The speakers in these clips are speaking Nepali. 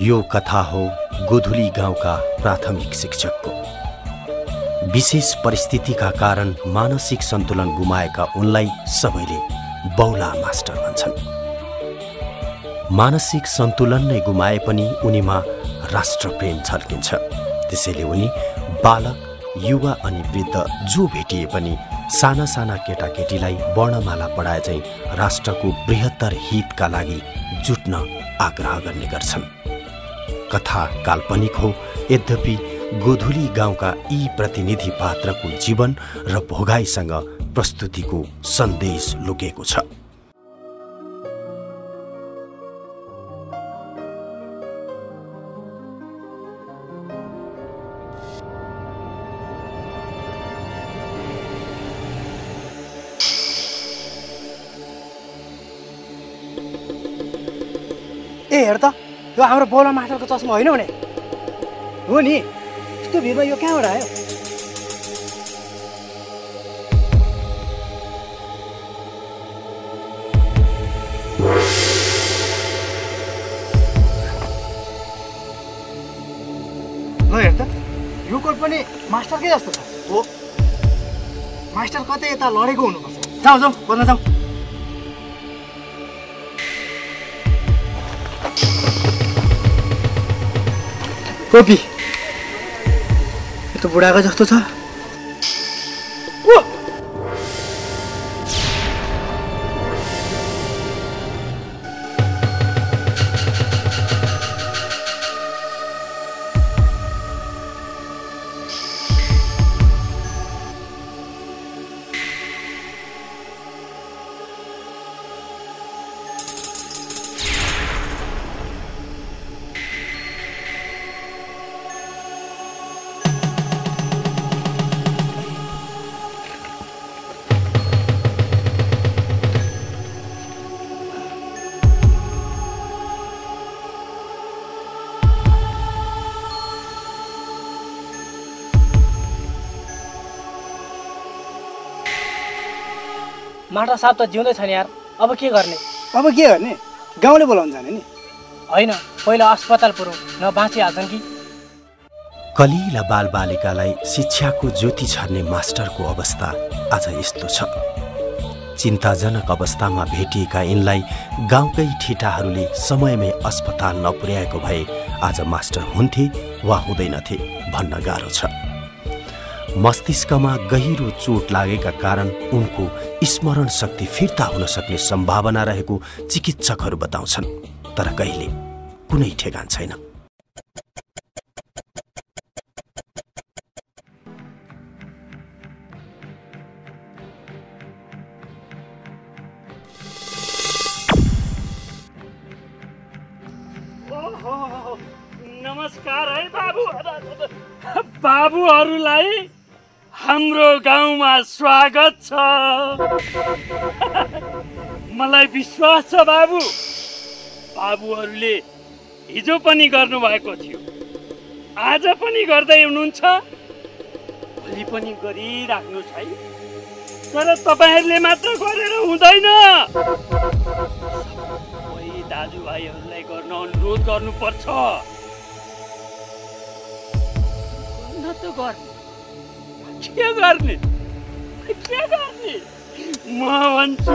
यो कथा हो गोधुली गाउँका प्राथमिक शिक्षकको। विशेष परिस्थितिका कारण मानसिक सन्तुलन गुमाएका उनलाई सबैले बौला मास्टर भन्छन्। मानसिक सन्तुलन नै गुमाए पनि उनीमा राष्ट्रप्रेम झल्किन्छ। त्यसैले उनी बालक, युवा अनि वृद्ध जो भेटिए पनि साना साना केटाकेटीलाई वर्णमाला पढाए चाहिँ राष्ट्रको बृहत्तर हितका लागि जुट्न आग्रह गर्ने गर्छन्। कथा काल्पनिक हो, यद्यपि गोधुली गाउँका यी प्रतिनिधि पात्रको जीवन र भोगाइसँग प्रस्तुतिको सन्देश लुकेको छ। ए हेर त, यो हाम्रो बौला मास्टरको चस्मा होइन भने हो नि। यस्तो भिडमा यो कहाँबाट आयो? ल हेर त, यो कोट पनि मास्टरकै जस्तो छ। हो, मास्टर कतै यता लडेको हुनुपर्छ। जाऊ जाऊ, बोल्न जाऊ। टोपी यो त बुढाको जस्तो छ। माटा साहब त जिउँदै छैन यार, अब के गर्ने? अब के गर्ने? गाउँले बोलाउन जाने नि। होइन, पहिला अस्पताल पुरौँ, न बाँचिहाल्छन् कि। कलिला बालबालिकालाई शिक्षाको ज्योति छर्ने मास्टरको अवस्था आज यस्तो छ। चिन्ताजनक अवस्थामा भेटिएका यिनलाई गाउँकै ठिटाहरूले समयमै अस्पताल नपुर्याएको भए आज मास्टर हुन्थे वा हुँदैनथे भन्न गाह्रो छ। मस्तिष्कमा गहिरो चोट लागेका कारण उनको स्मरण शक्ति फिर्ता हुन सक्ने सम्भावना रहेको चिकित्सकहरू बताउँछन्, तर कहिले कुनै ठेगान छैन। नमस्कार है बाबु। बाबुहरूलाई हाम्रो गाउँमा स्वागत छ। मलाई विश्वास छ बाबु, बाबुहरूले हिजो पनि गर्नुभएको थियो, आज पनि गर्दै हुनुहुन्छ, भोलि पनि गरिराख्नुहोस् है। तर तपाईहरूले मात्र गरेर हुँदैन, सबै दाजुभाइहरूलाई गर्न अनुरोध गर्नुपर्छ। त गर्ने के गर्ने म भन्छु,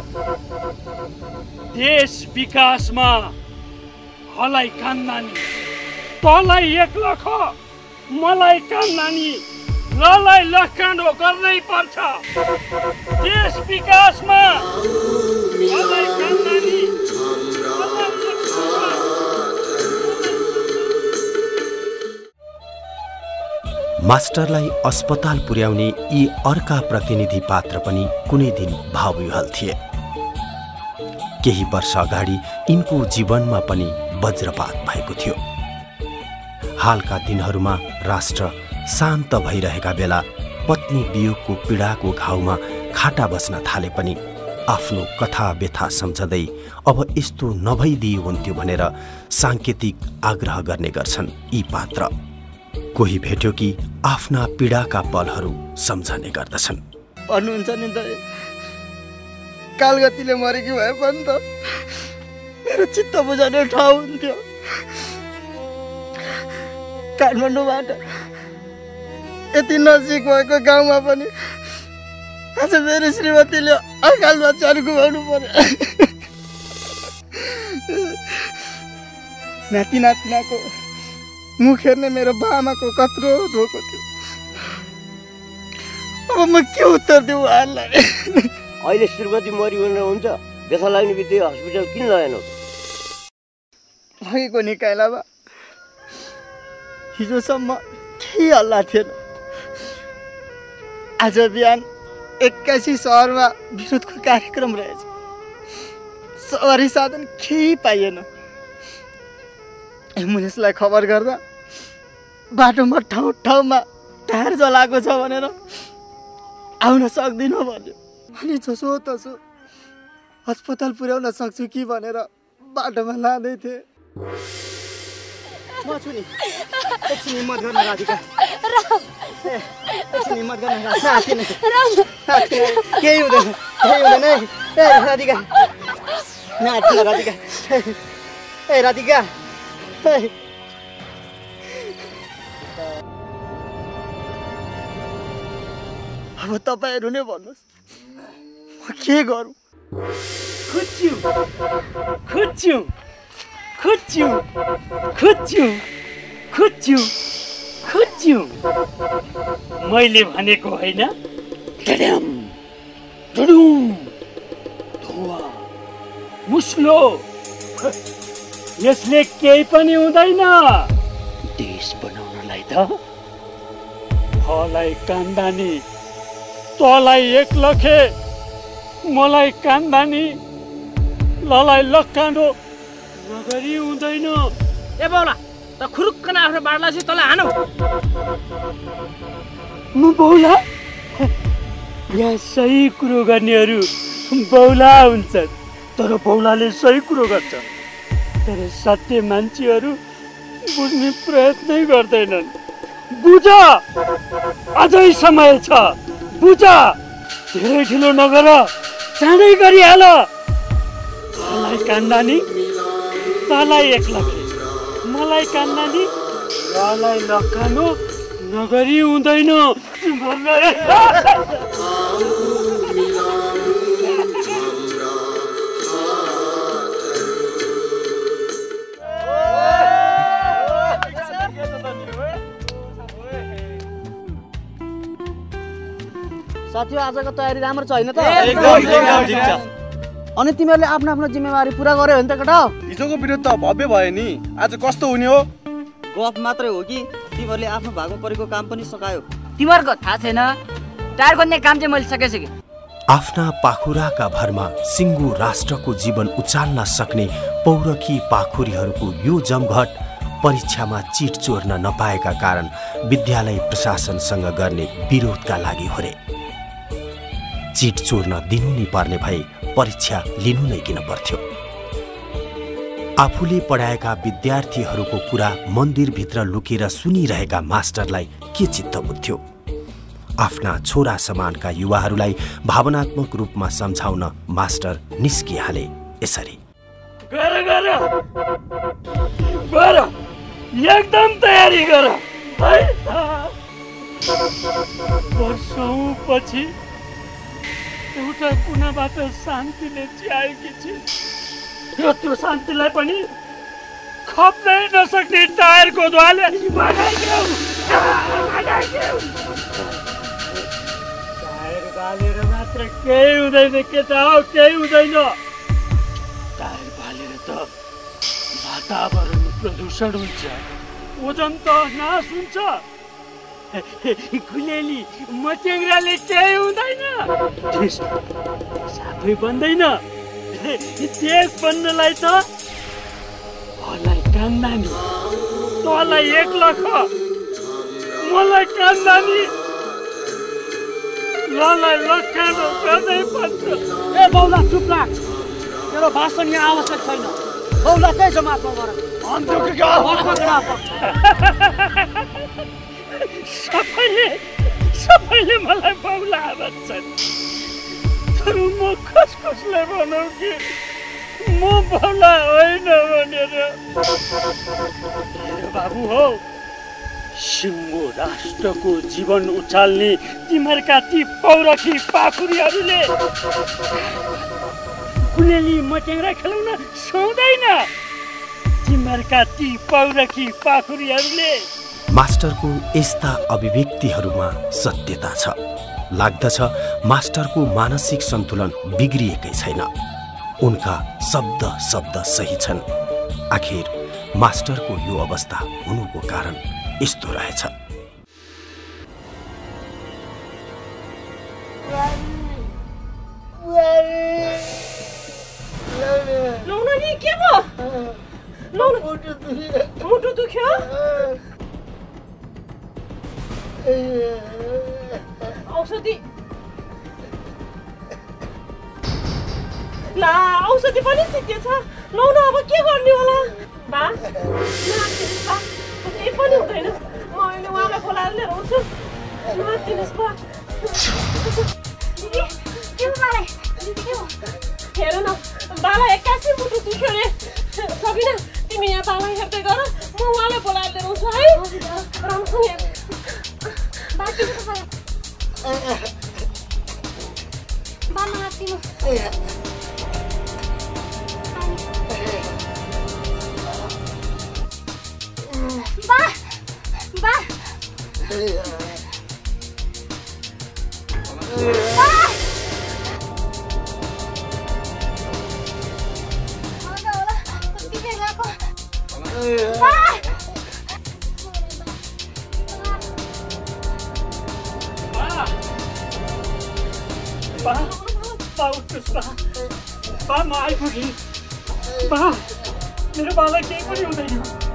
देश विकासमा हलाई कान्दानी, तलाई एक लख, मलाई कान्दानी, ललाई लखकाण्डो गर्नै पर्छ। देश विकासमा हलाई कान्दानी, मास्टरलाई अस्पताल पुर्याउने यी अर्का प्रतिनिधि पात्र पनि कुनै दिन भावविह्वल थिए। केही वर्ष अगाडि यिनको जीवनमा पनि वज्रपात भएको थियो। हालका दिनहरूमा राष्ट्र शान्त भइरहेका बेला पत्नी वियोगको पीडाको घाउमा खाटा बस्न थाले पनि आफ्नो कथा व्यथा सम्झँदै अब यस्तो नभइदिए हुन्थ्यो भनेर साङ्केतिक आग्रह गर्ने गर्छन् यी पात्र। कोही भेट्यो कि आफ्ना पीडाका पलहरू सम्झने गर्दछन्। भन्नुहुन्छ नि त, कालगतीले मरेकी भए पनि त मेरो चित्त बुझाउने ठाउँ हुन्थ्यो। काठमाडौँबाट यति नजिक भएको गाउँमा पनि आज मेरो श्रीमतीले अकाल बच्चाहरू गुमाउनु पर्यो। नाति नातिनाको मुख हेर्ने मेरो बाआमाको कत्रो धोको थियो। अब म के उत्तर दिउँ उहाँलाई? अहिले श्रीमती मरिबनेर हुन्छ, व्यथा लाग्ने बित्तिकै हस्पिटल किन लगेनौ? लगेको नि काइलाबा, हिजोसम्म केही हल्ला थिएन। आज बिहान 81 सहरमा विरोधको कार्यक्रम रहेछ। सवारी साधन केही पाइएन। एम्बुलेन्सलाई खबर गर्दा बाटोमा ठाउँ ठाउँमा टायर जलाएको छ भनेर आउन सक्दिनँ भन्यो। अनि जसोतसो अस्पताल पुर्याउन सक्छु कि भनेर बाटोमा लाँदै थिएँ। म छु नि, एकछिन हिम्मत गर्न राधिका, एकछिन हिम्मत गर्न राधिका। केही हुँदैन, केही हुँदैन है। ए राधिका, नाच्न राधिका, ए राधिका। अब तपाईँहरू नै भन्नुहोस्, म के गरौँ? खुच्यु खुच्यु खुच्यु खुच्यु खुच्यु खुच्यु मैले भनेको होइन? डड्याम डुडुम धुवा मुस्लो, यसले केही पनि हुँदैन। देश बनाउनलाई त फलाई कान्दानी, तँलाई 1 लखे, मलाई कान्दानी, ललाई लक्कानो नगरी हुँदैन। ए बाउला, त खुरुक्कन आफ्नो बाटोलाई चाहिँ तँलाई हानौ। म बौला? यहाँ सही कुरो गर्नेहरू बौला हुन्छन्, तर बौलाले सही कुरो गर्छ। तर सत्य मान्छेहरू बुझ्ने प्रयत्नै गर्दैनन्। बुझ, अझै समय छ, बुझ। धेरै ढिलो नगर, चाँडै गरिहाल। तँलाई कान्दानी, तँलाई 1 लखे, मलाई कान्दानी, तँलाई लखानो नगरी हुँदैन। साथीहरू, आजको तयारी राम्रो छ होइन त? एकदम। अनि तिमीहरूले आफ्नो आफ्नो जिम्मेवारी पुरा गर्यो भने त केटा? हिजोको विरोध त भव्य भयो नि, आज कस्तो हुने हो? गफ मात्रै हो कि तिमीहरूले आफ्नो भागमा परेको काम पनि सकायो। तिमीहरूको थाहा छैन, टायर खोज्ने काम चाहिँ मैले सकेछु कि। आफ्ना पाखुराका भरमा सिङ्गो राष्ट्रको जीवन उचाल्न सक्ने पौरखी पाखुरीहरूको यो जमघट परीक्षामा चिट चोर्न नपाएका कारण विद्यालय प्रशासनसँग गर्ने विरोधका लागि हो रे। चिट चोर्न दिनु नै पर्ने भए परीक्षा लिनु नै किन पर्थ्यो? आफूले पढाएका विद्यार्थीहरूको कुरा मन्दिरभित्र लुकेर सुनिरहेका मास्टरलाई के चित्त बुझ्थ्यो? आफ्ना छोरा समानका युवाहरूलाई भावनात्मक रूपमा सम्झाउन मास्टर निस्किहाले यसरी। गर एकदम तयारी गर। वर्षौं पछि एउटा कुनाबाट शान्तिले च्याएकी छिन् र त्यो शान्तिलाई पनि खप्नै नसक्ने टायरको धुवाले भगाइदेऊ। टायर बालेर मात्र केही हुँदैन केटा हो, केही हुँदैन। टायर बालेर त वातावरण प्रदूषण हुन्छ, ओजन त नाश हुन्छ। गुलेली मचेङ्ग्राले केही हुँदैन, देश साफै बन्दैन। देश बन्नलाई त मलाई कान्दानी, तँलाई 1 लाख, मलाई कान्दानी, ललाई लखानो गर्नै पर्छ। ए बाउला चुप राख, तेरो भाषण यहाँ आवश्यक छैन। बाउला त्यही जमातमा गर। सबैले मलाई बाउला भन्छन्, तर म कसलाई भनौँ कि म बाउला होइन भनेर। बाबु हो, सिङ्गो राष्ट्रको जीवन उचाल्ने तिमीहरूका ती पौरखी पाखुरीहरूले गुलेली मट्याङ्ग्रा खेलाउन सक्दैन। तिमीहरूका ती पौरखी पाखुरीहरूले। मास्टरको यस्ता अभिव्यक्तिहरूमा सत्यता छ। लाग्दछ मास्टरको मानसिक सन्तुलन बिग्रिएकै छैन। उनका शब्द सही छन्। आखिर मास्टरको यो अवस्था हुनुको कारण यस्तो रहेछ। के भयो? मुटु दुख्यो? औषधि ला, औषधि पनि सिकेछ। लौ न, अब के गर्ने होला? बा केही पनि हुँदैन। म अहिले उहाँलाई बोलाएर लिएर आउँछु। नदिनुहोस् बा। हेर न, बालाई एक्कासी मुटु दुख्यो रे। सबिना, तिमी यहाँ बालाई हेर्दै गर, म उहाँलाई बोलाएर लिएर आउँछु है। राम्रोसँग हेर। बा, म आइपुगेँ। बा, मेरो बालाई केही पनि हुँदैन।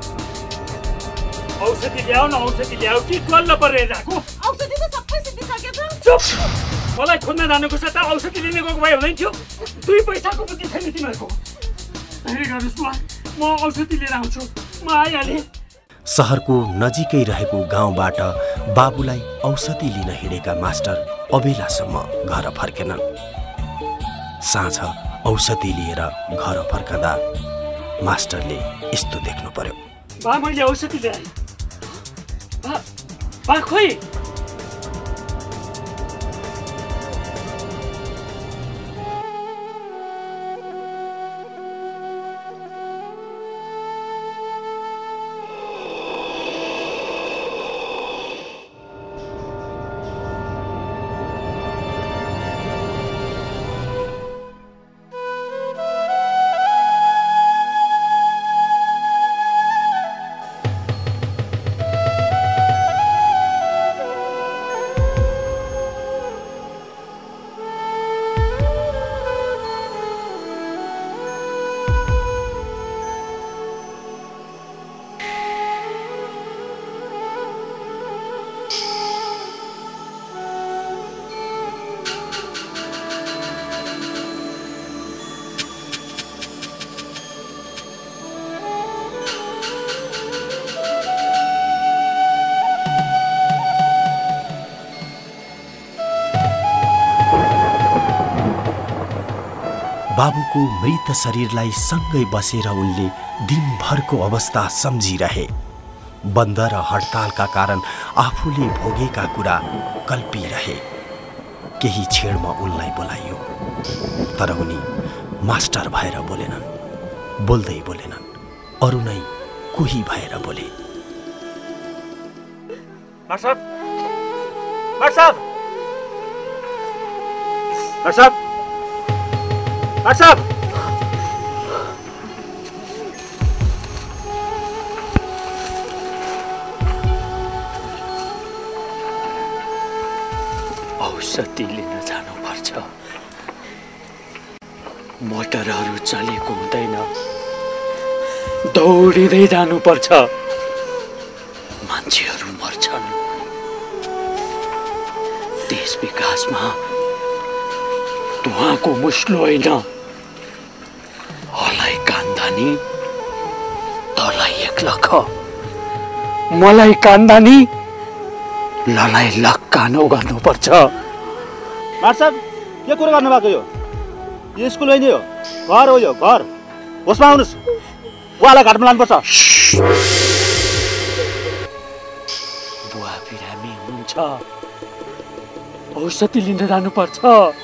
औषधि ल्याऊ न, औषधि ल्याऊ। के ट्वाल्ल परेर आएको? औषधि त सबै सिद्धिसकेछ। चुप! मलाई खोज्न जानुको सट्टा औषधि लिने गएको भए हुँदैन थियो। 2 पैसाको बुद्धि छैन तिमीहरूको। हेर्नुहोस् बुवा, म औषधि लिएर आउँछु। म आइहालेँ। सहरको नजिकै रहेको गाउँबाट बाबुलाई औषधि लिन हिँडेका मास्टर अबेलासम्म घर फर्केनन्। साँझ औषधि लिएर घर फर्कँदा मास्टरले यस्तो देख्नु पर्यो। बा, मैले औषधि ल्याएँ। बा खोइ? बाबुको मृत शरीरलाई सँगै बसेर उनले दिनभरको अवस्था सम्झिरहे। बन्द र हडतालका कारण आफूले भोगेका कुरा कल्पिरहे। केही छेडमा उनलाई बोलाइयो, तर उनी मास्टर भएर बोलेनन्। बोल्दै बोलेनन्, अरू नै कोही भएर बोले। मास्टर! मास्टर! मास्टर! मास्टर! औषधि लिन जानुपर्छ। मोटरहरू चलेको हुँदैन, दौडिँदै जानुपर्छ। मान्छेहरू मर्छन्। देश विकासमा धुवाको मुस्लो होइन, हलाई कान्दानी तलाई 1 लाख, मलाई कान्दानी ललाई लक्कानो गर्नुपर्छ। मास्टर, के कुरा गर्नु भएको? यो स्कुल होइन, यो घर हो। यो घर होसमा आउनुहोस्। उहाँलाई घाटमा लानुपर्छ। औषधि लिन जानुपर्छ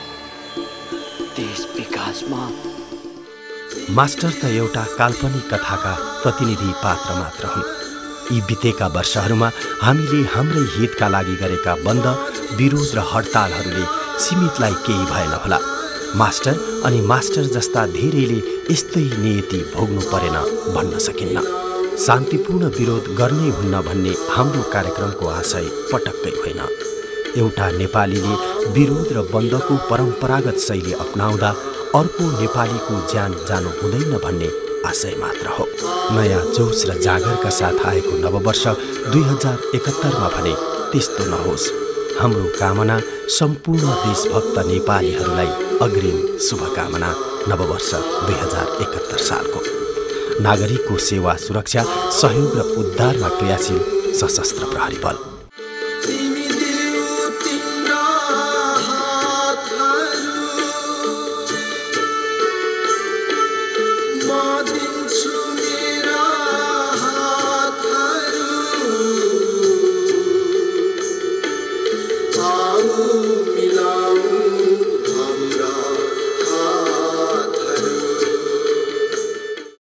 देश विकासमा। मास्टर त एउटा काल्पनिक कथाका प्रतिनिधि पात्र मात्र हुन्। यी बितेका वर्षहरूमा हामीले हाम्रै हितका लागि गरेका बन्द, विरोध र हडतालहरूले सीमितलाई केही भएन होला। मास्टर अनि मास्टर जस्ता धेरैले यस्तै नियति भोग्नु परेन भन्न सकिन्न। शान्तिपूर्ण विरोध गर्नै हुन्न भन्ने हाम्रो कार्यक्रमको आशय पटक्कै होइन। एउटा नेपालीले विरोध र बन्दको परम्परागत शैली अपनाउँदा अर्को नेपालीको ज्यान जानु हुँदैन भन्ने आशय मात्र हो। नयाँ जोस र जागरका साथ आएको नववर्ष 2071मा भने त्यस्तो नहोस्। हाम्रो कामना सम्पूर्ण देशभक्त नेपालीहरूलाई अग्रिम शुभकामना नववर्ष 2071 सालको। नागरिकको सेवा, सुरक्षा, सहयोग र उद्धारमा क्रियाशील सशस्त्र प्रहरी बल। मिला